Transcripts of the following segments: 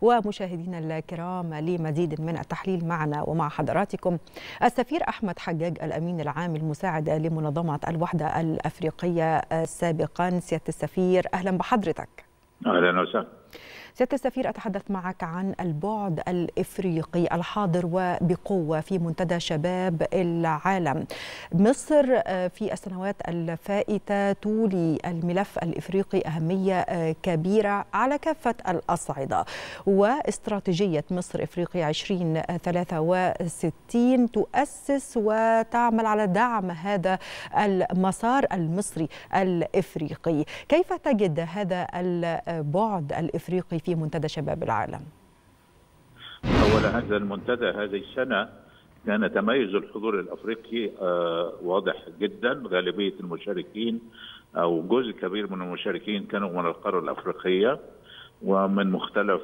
ومشاهدينا الكرام لمزيد من التحليل معنا ومع حضراتكم السفير أحمد حجاج الأمين العام المساعد لمنظمة الوحدة الأفريقية سابقا. سيادة السفير أهلا بحضرتك. أهلا وسهلا. سيادة السفير، أتحدث معك عن البعد الإفريقي الحاضر وبقوة في منتدى شباب العالم. مصر في السنوات الفائتة تولي الملف الإفريقي أهمية كبيرة على كافة الأصعدة، واستراتيجية مصر إفريقيا 2063 تؤسس وتعمل على دعم هذا المسار المصري الإفريقي. كيف تجد هذا البعد الإفريقي في منتدى شباب العالم؟ أولا، هذا المنتدى هذه السنة كان تميز الحضور الأفريقي واضح جدا. غالبية المشاركين أو جزء كبير من المشاركين كانوا من القارة الأفريقية ومن مختلف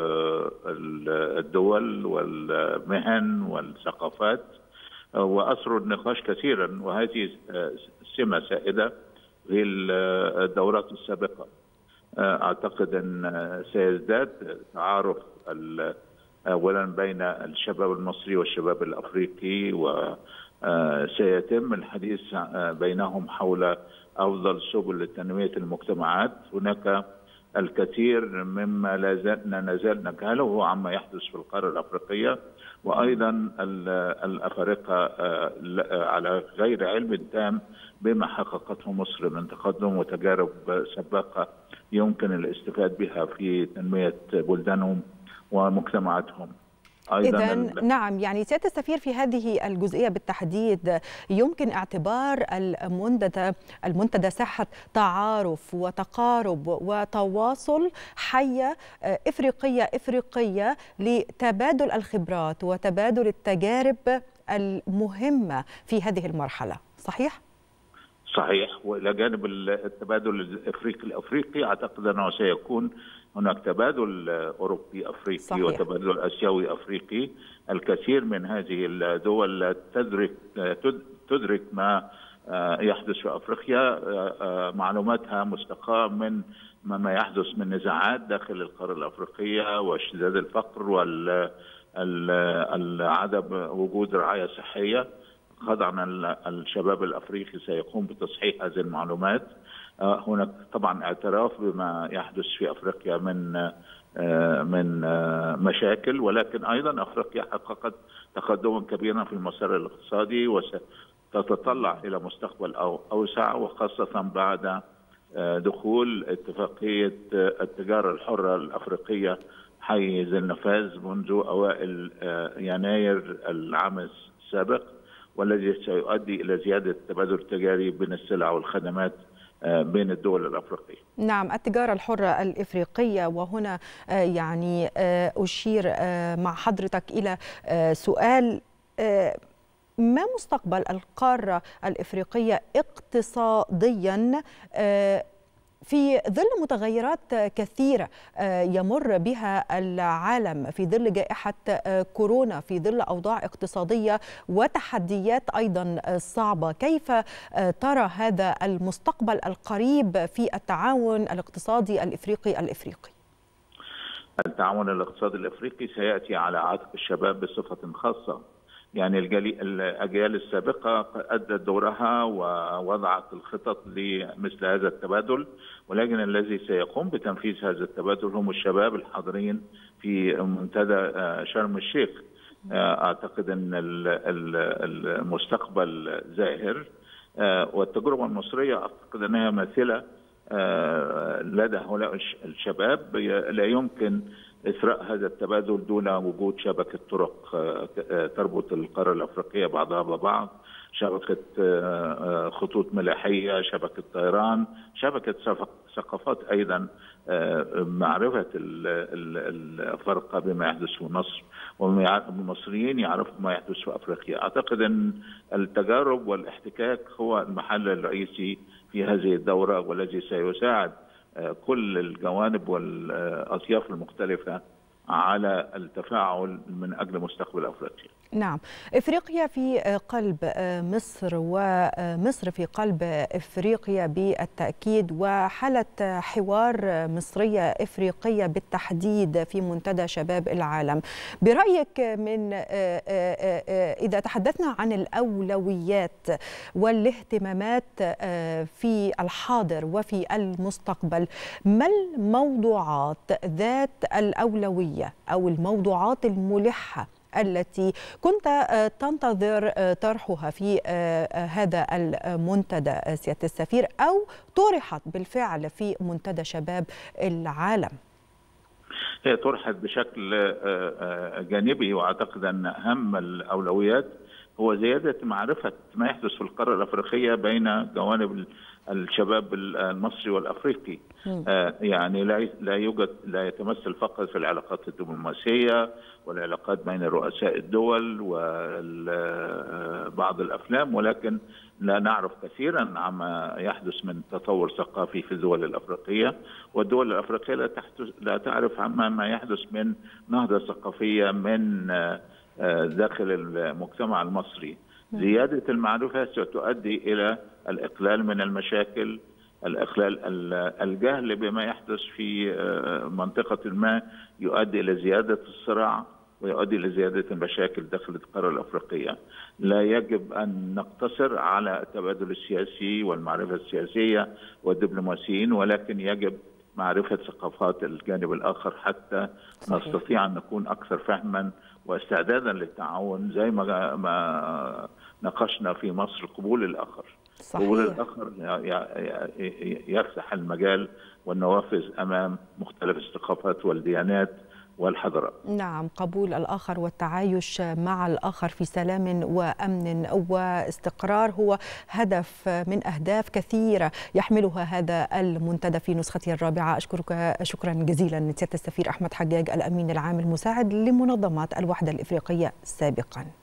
الدول والمهن والثقافات، وأثروا النقاش كثيرا، وهذه سمة سائدة في الدورات السابقة. أعتقد أن سيزداد تعارف أولا بين الشباب المصري والشباب الأفريقي، وسيتم الحديث بينهم حول أفضل سبل لتنمية المجتمعات. هناك الكثير مما لا نزال نجهله عما يحدث في القارة الأفريقية، وأيضا الأفارقة على غير علم تام بما حققته مصر من تقدم وتجارب سابقة يمكن الاستفادة بها في تنمية بلدانهم ومجتمعاتهم. إذن نعم، يعني سيادة السفير في هذه الجزئية بالتحديد يمكن اعتبار المنتدى ساحة تعارف وتقارب وتواصل حية إفريقية لتبادل الخبرات وتبادل التجارب المهمة في هذه المرحلة، صحيح؟ صحيح. والى جانب التبادل الافريقي اعتقد انه سيكون هناك تبادل اوروبي افريقي صحيح. وتبادل اسيوي افريقي. الكثير من هذه الدول تدرك ما يحدث في افريقيا، معلوماتها مستقاة من ما يحدث من نزاعات داخل القاره الافريقيه واشتداد الفقر والعدم وجود رعايه صحيه. خضعنا الشباب الافريقي سيقوم بتصحيح هذه المعلومات. هناك طبعا اعتراف بما يحدث في افريقيا من مشاكل، ولكن ايضا افريقيا حققت تقدما كبيرا في المسار الاقتصادي وستتطلع الى مستقبل اوسع، وخاصه بعد دخول اتفاقيه التجاره الحره الافريقيه حيز النفاذ منذ اوائل يناير العام السابق، والذي سيؤدي إلى زيادة التبادل التجاري بين السلع والخدمات بين الدول الأفريقية. نعم، التجارة الحرة الإفريقية. وهنا يعني أشير مع حضرتك إلى سؤال: ما مستقبل القارة الإفريقية اقتصاديا في ظل متغيرات كثيرة يمر بها العالم، في ظل جائحة كورونا، في ظل أوضاع اقتصادية وتحديات أيضا صعبة؟ كيف ترى هذا المستقبل القريب في التعاون الاقتصادي الإفريقي؟ التعاون الاقتصادي الإفريقي سيأتي على عاتق الشباب بصفة خاصة. يعني الأجيال السابقة أدت دورها ووضعت الخطط لمثل هذا التبادل، ولكن الذي سيقوم بتنفيذ هذا التبادل هم الشباب الحاضرين في منتدى شرم الشيخ. أعتقد أن المستقبل زاهر، والتجربة المصرية أعتقد أنها ماثلة لدى هؤلاء الشباب. لا يمكن إثراء هذا التبادل دون وجود شبكة طرق تربط القارة الأفريقية بعضها ببعض، شبكة خطوط ملاحية، شبكة طيران، شبكة ثقافات أيضا، معرفة الأفارقة بما يحدث في مصر، والمصريين يعرفوا ما يحدث في أفريقيا. أعتقد أن التجارب والاحتكاك هو المحل الرئيسي في هذه الدورة، والذي سيساعد كل الجوانب والأطياف المختلفة على التفاعل من أجل مستقبل أفريقيا. نعم، إفريقيا في قلب مصر، ومصر في قلب إفريقيا بالتأكيد، وحالة حوار مصرية إفريقية بالتحديد في منتدى شباب العالم. برأيك، من إذا تحدثنا عن الأولويات والاهتمامات في الحاضر وفي المستقبل، ما الموضوعات ذات الأولوية أو الموضوعات الملحة التي كنت تنتظر طرحها في هذا المنتدى سيادة السفير، أو طرحت بالفعل في منتدى شباب العالم؟ هي طرحت بشكل جانبي، وأعتقد أن أهم الأولويات هو زيادة معرفة ما يحدث في القارة الأفريقية بين جوانب الشباب المصري والأفريقي. يعني لا يتمثل فقط في العلاقات الدبلوماسية والعلاقات بين رؤساء الدول وبعض الأفلام، ولكن لا نعرف كثيرا عما يحدث من تطور ثقافي في الدول الأفريقية، والدول الأفريقية لا تعرف عما ما يحدث من نهضة ثقافية من داخل المجتمع المصري. زيادة المعرفة ستؤدي إلى الإقلال من المشاكل، الجهل بما يحدث في منطقة ما يؤدي إلى زيادة الصراع ويؤدي إلى زيادة المشاكل داخل القارة الأفريقية. لا يجب أن نقتصر على التبادل السياسي والمعرفة السياسية والدبلوماسيين، ولكن يجب معرفة ثقافات الجانب الآخر حتى نستطيع أن نكون أكثر فهما واستعدادا للتعاون، زي ما ناقشنا في مصر قبول الآخر. صحيح. قبول الآخر يفتح المجال والنوافذ أمام مختلف الثقافات والديانات والحضارات. نعم، قبول الآخر والتعايش مع الآخر في سلام وأمن واستقرار هو هدف من أهداف كثيرة يحملها هذا المنتدى في نسخته الرابعة. أشكرك شكرا جزيلا سيادة السفير أحمد حجاج، الأمين العام المساعد لمنظمة الوحدة الإفريقية سابقا.